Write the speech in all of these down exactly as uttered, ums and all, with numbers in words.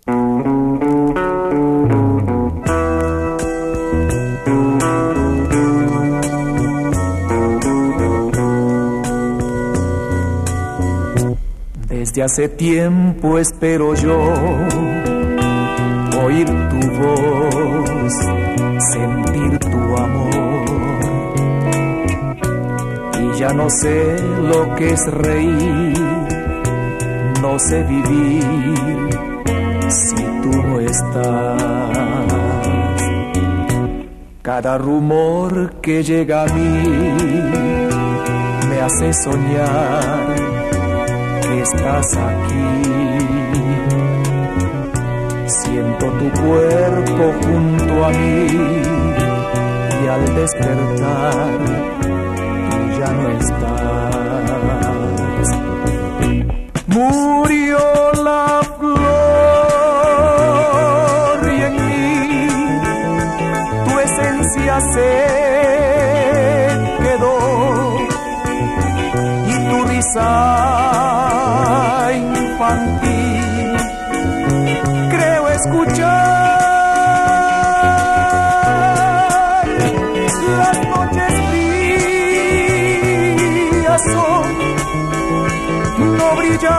Desde hace tiempo espero yo oír tu voz, sentir tu amor, y ya no sé lo que es reír, no sé vivir si tú no estás. Cada rumor que llega a mí me hace soñar que estás aquí. Siento tu cuerpo junto a mí y al despertar tú ya no estás. Murió la flor y en mí tu esencia se quedó y tu risa infantil creo escuchar. Las noches frías son, no brilla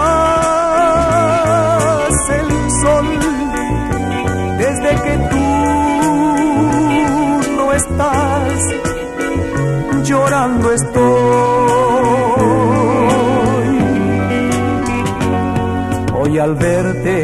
más el sol desde que tú no estás. Llorando estoy hoy al verte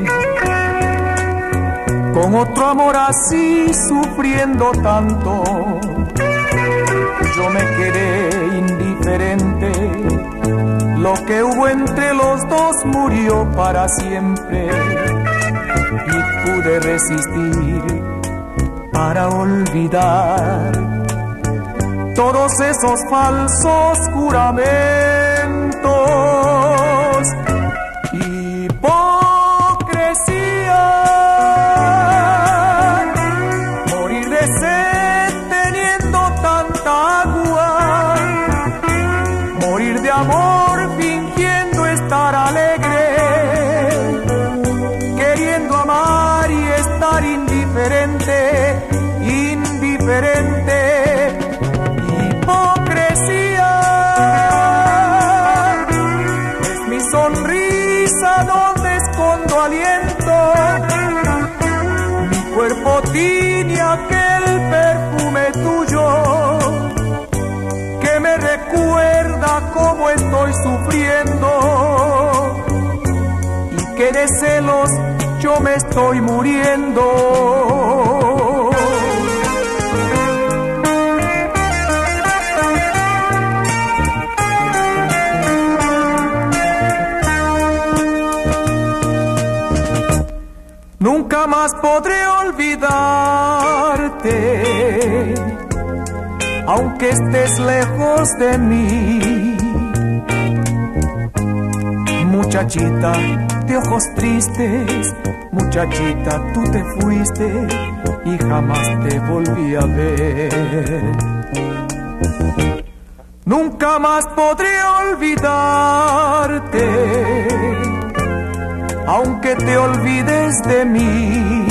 con otro amor así, sufriendo tanto. Yo me quedé indiferente, lo que hubo entre los dos murió para siempre, y pude resistir para olvidar todos esos falsos juramentos. Hipocresía, morir de sed teniendo tanta agua, morir de amor fingiendo estar alegre, queriendo amar y estar indiferente, indiferente. Donde escondo aliento, mi cuerpo tiene aquel perfume tuyo que me recuerda cómo estoy sufriendo y que de celos yo me estoy muriendo. Nunca más podré olvidarte, aunque estés lejos de mí. Muchachita de ojos tristes, muchachita, tú te fuiste y jamás te volví a ver. Nunca más podré olvidarte, aunque te olvides de mí.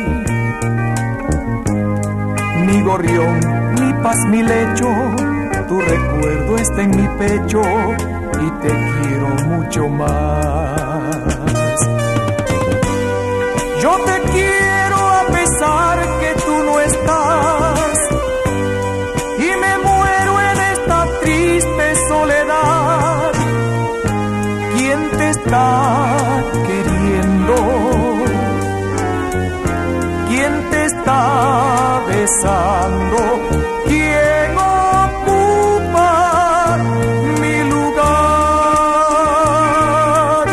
Mi gorrión, mi paz, mi lecho, tu recuerdo está en mi pecho y te quiero mucho más. Yo te quiero a pesar que tú no estás y me muero en esta triste soledad. ¿Quién te está queriendo? ¿Quién te está besando? ¿Quién ocupa mi lugar?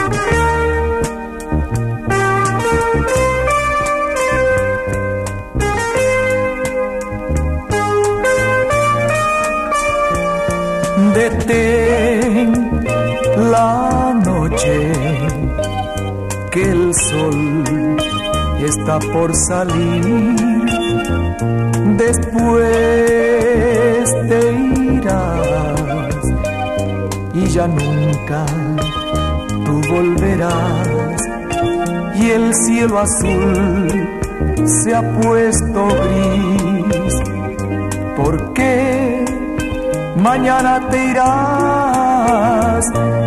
Detén la noche, que el sol está por salir. Después te irás y ya nunca tú volverás. Y y el cielo azul se ha puesto gris. ¿Por qué mañana te irás?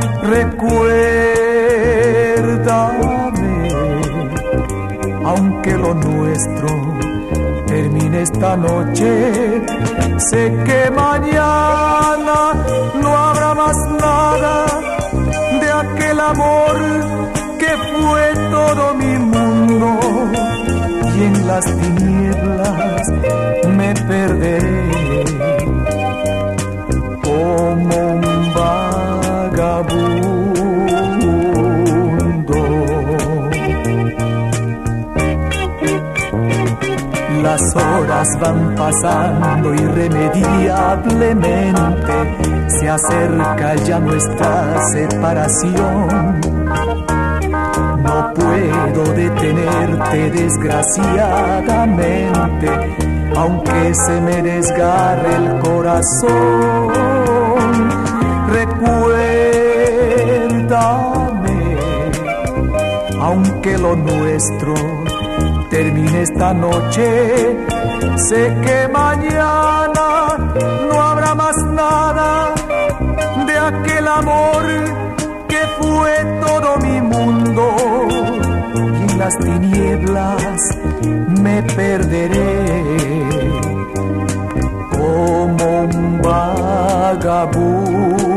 Recuérdame, aunque lo nuestro termine esta noche. Sé que mañana no habrá más nada de aquel amor que fue todo mi mundo, y en las tinieblas me perderé como un vagabundo. Las horas van pasando irremediablemente, se acerca ya nuestra separación. No puedo detenerte desgraciadamente, aunque se me desgarre el corazón. Recuérdame, aunque lo nuestro termine esta noche. Sé que mañana no habrá más nada de aquel amor que fue todo mi mundo, y en las tinieblas me perderé como un vagabundo.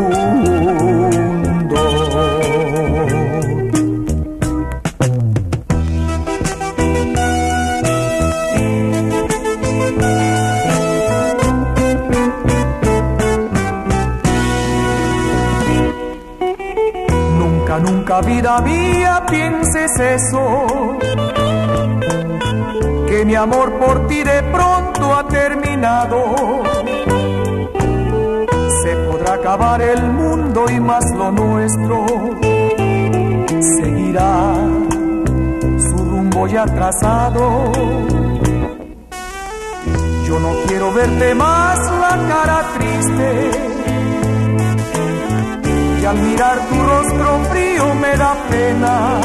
Nunca, vida mía, pienses eso, que mi amor por ti de pronto ha terminado. Se podrá acabar el mundo y más lo nuestro seguirá su rumbo ya trazado. Yo no quiero verte más la cara triste, y al mirar tu rostro frío me da pena.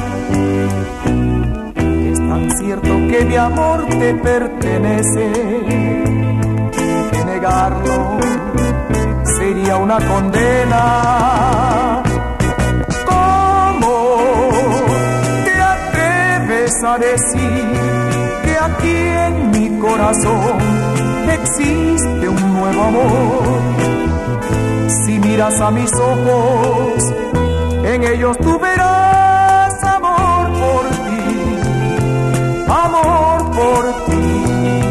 Es tan cierto que mi amor te pertenece, que negarlo sería una condena. ¿Cómo te atreves a decir que aquí en mi corazón existe un nuevo amor? Si miras a mis ojos, en ellos tú verás amor por ti, amor por ti,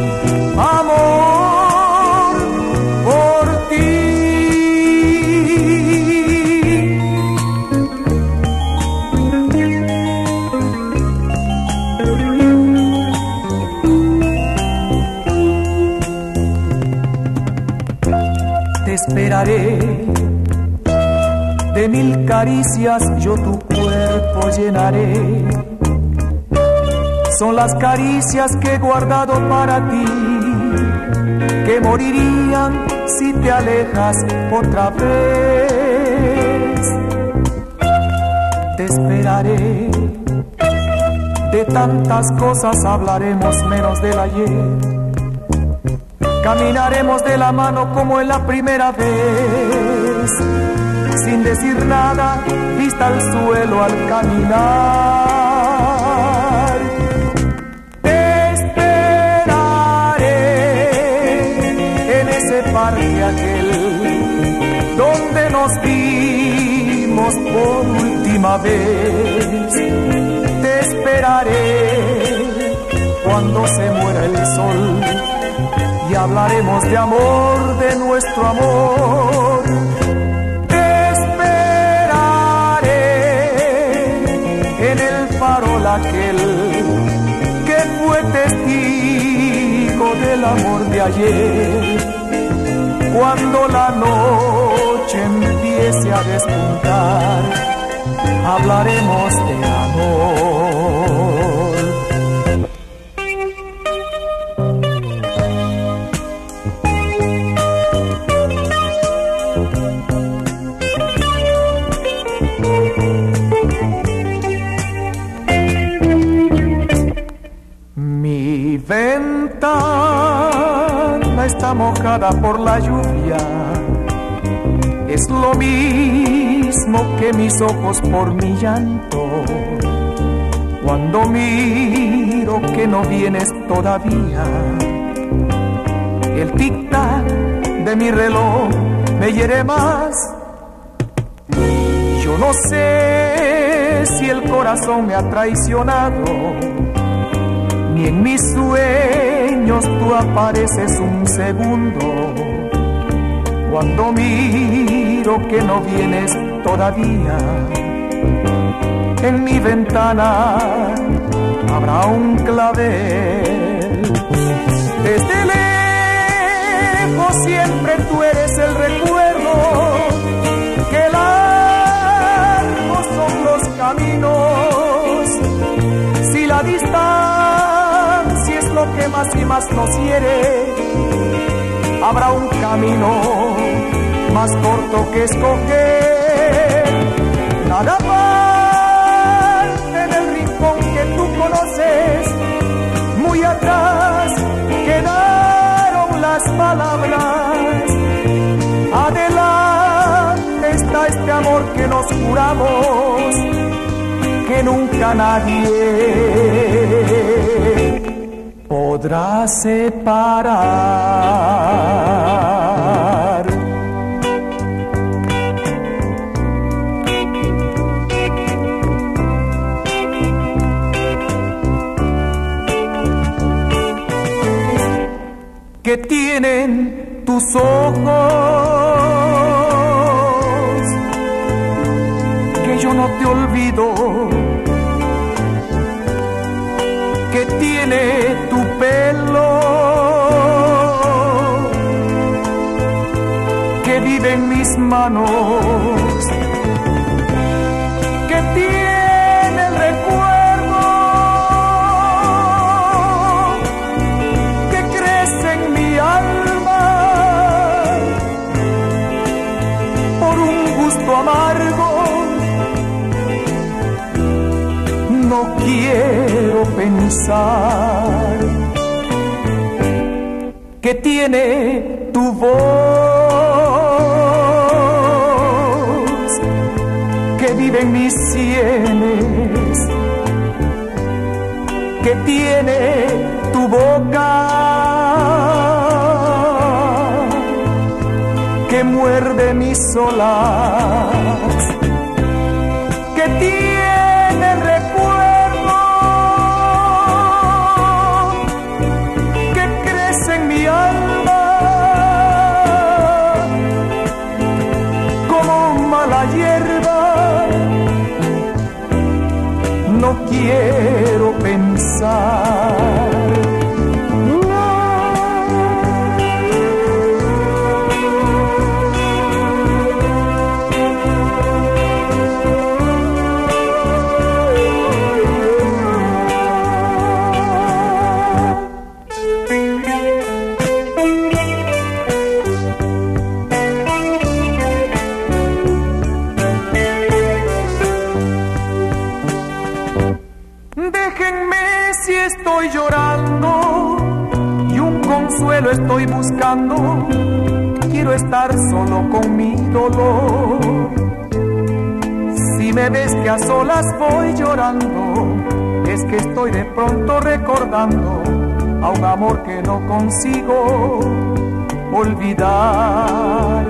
amor por ti. Te esperaré, de mil caricias yo tu cuerpo llenaré. Son las caricias que he guardado para ti, que morirían si te alejas otra vez. Te esperaré, de tantas cosas hablaremos menos del ayer. Caminaremos de la mano como en la primera vez, sin decir nada, vista al suelo al caminar. Te esperaré en ese parque aquel donde nos vimos por última vez. Te esperaré cuando se muera el sol y hablaremos de amor, de nuestro amor. Te esperaré en el farol aquel que fue testigo del amor de ayer. Cuando la noche empiece a despuntar, hablaremos de amor. ventana está mojada por la lluvia. Es lo mismo que mis ojos por mi llanto. Cuando miro que no vienes todavía, el tic-tac de mi reloj me hiere más. Yo no sé si el corazón me ha traicionado, ni en mis sueños tú apareces un segundo. Cuando miro que no vienes todavía, en mi ventana habrá un clavel. Desde lejos siempre tú eres el recuerdo, que largos son los caminos. Si la distancia es lo que más y más nos hiere, habrá un camino más corto que escoger. Nada parte del rincón que tú conoces, muy atrás quedaron las palabras. Adelante está este amor que nos juramos, que nunca nadie podrá separar. ¿Qué tienen tus ojos? Que yo no te olvido. ¿Qué tiene tu pelo? Que vive en mis manos. ¿Qué tiene el recuerdo? Que crece en mi alma por un gusto amargo. No quiero pensar. ¿Qué tiene tu voz? Que vive en mis sienes. ¿Qué tiene tu boca? Que muerde mis olas. ¿Qué tiene el recuerdo? Que crece en mi alma como mala hierba. No quiero pensar. Déjenme si estoy llorando y un consuelo estoy buscando. Quiero estar solo con mi dolor. Si me ves que a solas voy llorando, es que estoy de pronto recordando a un amor que no consigo olvidar.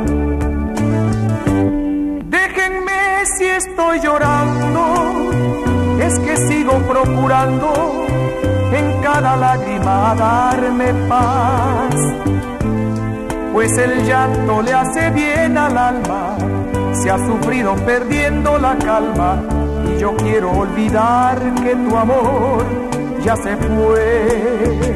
Déjenme si estoy llorando, es que sigo procurando en cada lágrima darme paz, pues el llanto le hace bien al alma, se ha sufrido perdiendo la calma, y yo quiero olvidar que tu amor ya se fue.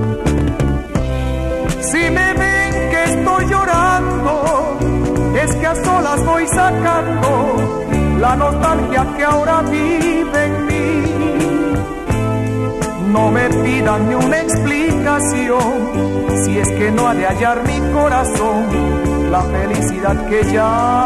Si me ven que estoy llorando, es que a solas voy sacando la nostalgia que ahora vive en mí. No me pidan ni una explicación, si es que no ha de hallar mi corazón la felicidad que ya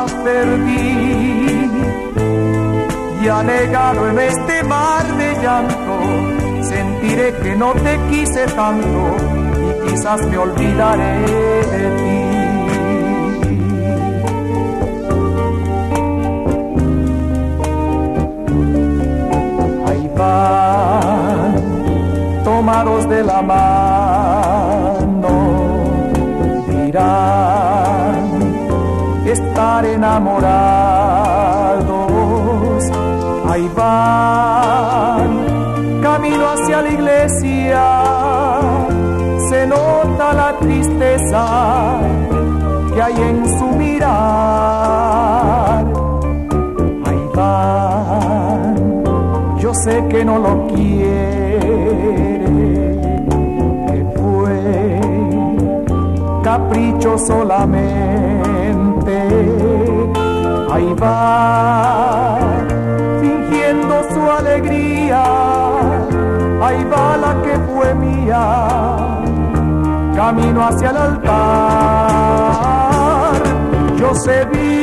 perdí. Y anegado en este mar de llanto, sentiré que no te quise tanto y quizás me olvidaré de ti. Ahí van, tomados de la mano, dirán estar enamorados. Ahí van, camino hacia la iglesia, se nota la tristeza que hay en su mirar. Ahí van, yo sé que no lo quiere, que fue capricho solamente. Ahí va, fingiendo su alegría. Ahí va la que fue mía, camino hacia el altar. Yo sé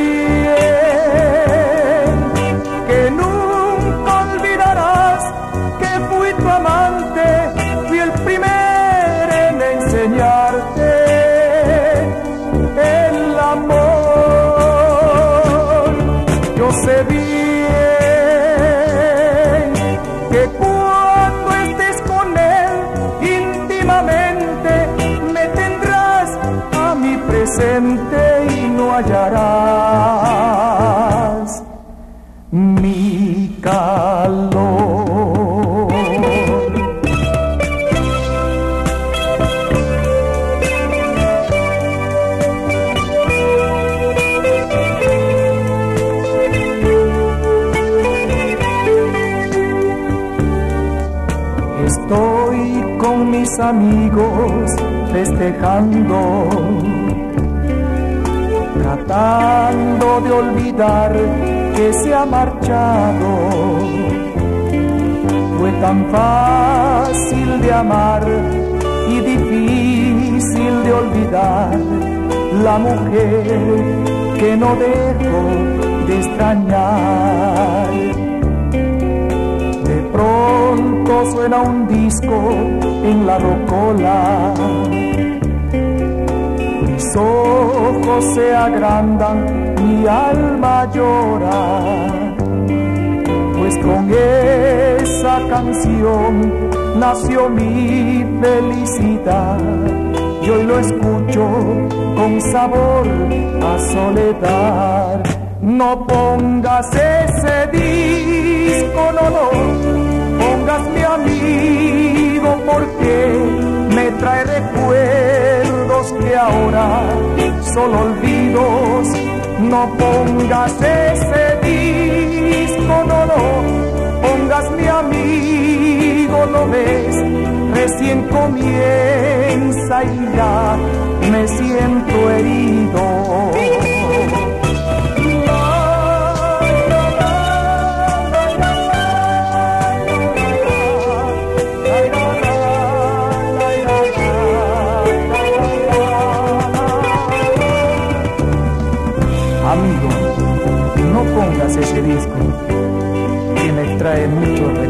bien que nunca olvidarás que fui tu amante, fui el primero en enseñarte el amor. Yo sé bien que cuando estés con él íntimamente me tendrás a mi presente y no hallarás mi calor. Estoy con mis amigos festejando, tratando de olvidar que se ha marchado. Fue tan fácil de amar y difícil de olvidar, la mujer que no dejo de extrañar. De pronto suena un disco en la rocola, mis ojos se agrandan, mi alma llora, pues con esa canción nació mi felicidad. Y hoy lo escucho con sabor a soledad. No pongas ese disco, no lo pongas, mi amigo, porque me trae recuerdos que ahora solo olvidos. No pongas ese disco, no lo pongas, mi amigo, lo ves, recién comienza y ya me siento herido. Amigo, no pongas ese disco que me trae mucho